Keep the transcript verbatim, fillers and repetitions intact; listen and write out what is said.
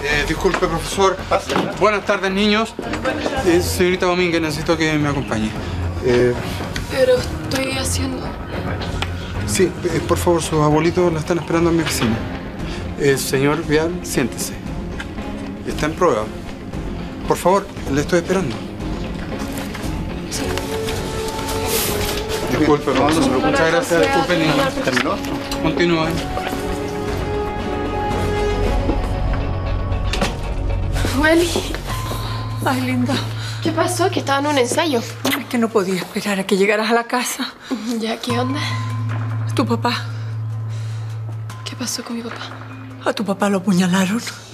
Eh, disculpe, profesor. Buenas tardes, niños. Eh, señorita Domínguez, necesito que me acompañe. Eh, Pero estoy haciendo... sí, eh, por favor, sus abuelitos la están esperando en mi oficina. Eh, señor Vial, siéntese. Está en prueba. Por favor, le estoy esperando. Sí. Disculpe, profesor. No, Muchas gracias. Disculpe, niños. ¿Terminó? Continúen. Welly, Ay, linda. ¿qué pasó? Que estaba en un ensayo. Es que no podía esperar a que llegaras a la casa. ¿Ya qué onda? Tu papá. ¿Qué pasó con mi papá? A tu papá lo apuñalaron.